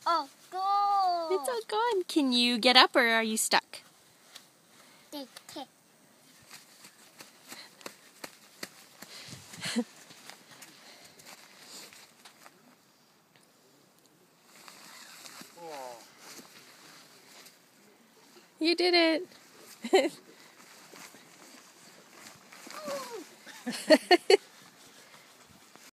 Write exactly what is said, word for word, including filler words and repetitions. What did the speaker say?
all gone. It's all gone. Can you get up or are you stuck? Take it. You did it.